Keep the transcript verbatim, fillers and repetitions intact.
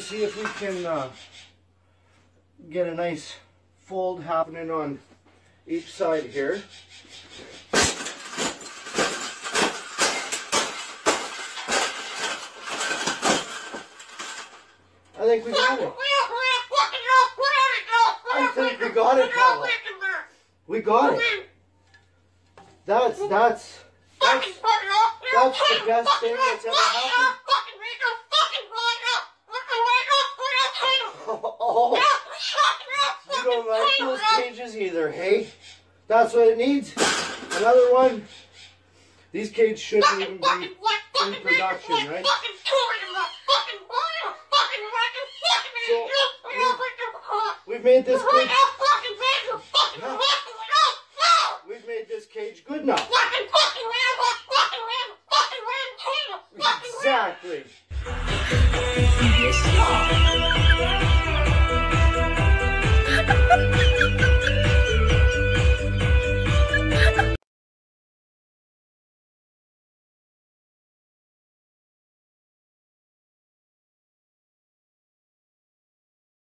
see if we can uh, get a nice fold happening on each side here. I think we got it. I think we got it, Paula. We got it. That's, that's, that's, that's the best thing that's ever happened. Oh, you don't like those cages either, hey? That's what it needs. Another one. These cages shouldn't even be in production, right? So, we've, we've made this cage. We've made this cage good enough.